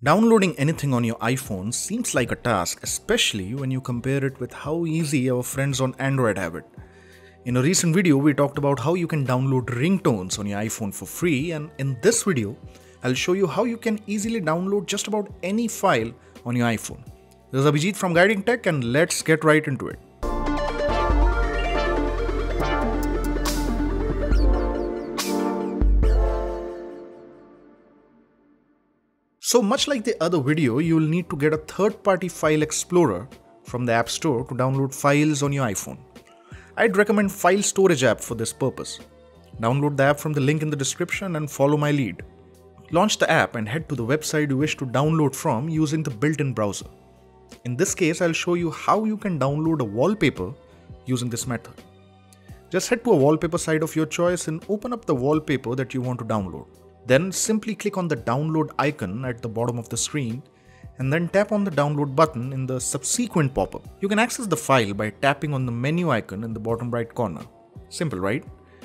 Downloading anything on your iPhone seems like a task, especially when you compare it with how easy our friends on Android have it. In a recent video, we talked about how you can download ringtones on your iPhone for free, and in this video, I'll show you how you can easily download just about any file on your iPhone. This is Abhijit from Guiding Tech, and let's get right into it. So much like the other video, you will need to get a third-party file explorer from the App Store to download files on your iPhone. I'd recommend File Storage app for this purpose. Download the app from the link in the description and follow my lead. Launch the app and head to the website you wish to download from using the built-in browser. In this case, I'll show you how you can download a wallpaper using this method. Just head to a wallpaper site of your choice and open up the wallpaper that you want to download. Then simply click on the download icon at the bottom of the screen and then tap on the download button in the subsequent pop-up. You can access the file by tapping on the menu icon in the bottom right corner. Simple, right?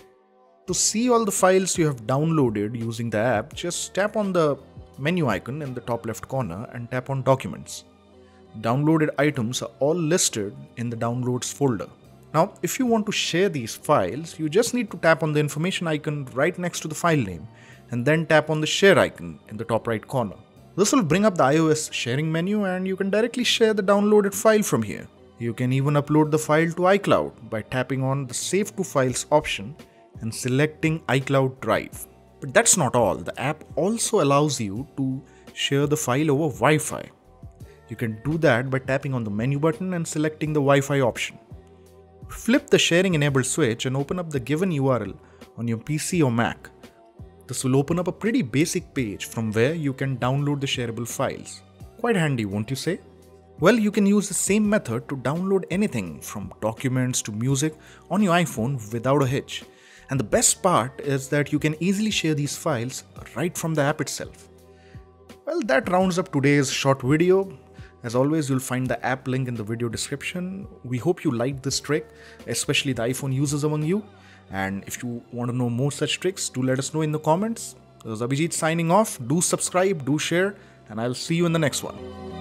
To see all the files you have downloaded using the app, just tap on the menu icon in the top left corner and tap on Documents. Downloaded items are all listed in the Downloads folder. Now, if you want to share these files, you just need to tap on the information icon right next to the file name and then tap on the share icon in the top right corner. This will bring up the iOS sharing menu and you can directly share the downloaded file from here. You can even upload the file to iCloud by tapping on the Save to Files option and selecting iCloud Drive. But that's not all. The app also allows you to share the file over Wi-Fi. You can do that by tapping on the menu button and selecting the Wi-Fi option. Flip the sharing enabled switch and open up the given URL on your PC or Mac. This will open up a pretty basic page from where you can download the shareable files. Quite handy, won't you say? Well, you can use the same method to download anything from documents to music on your iPhone without a hitch. And the best part is that you can easily share these files right from the app itself. Well, that rounds up today's short video. As always, you'll find the app link in the video description. We hope you liked this trick, especially the iPhone users among you. And if you want to know more such tricks, do let us know in the comments. This is Abhijit signing off. Do subscribe, do share, and I'll see you in the next one.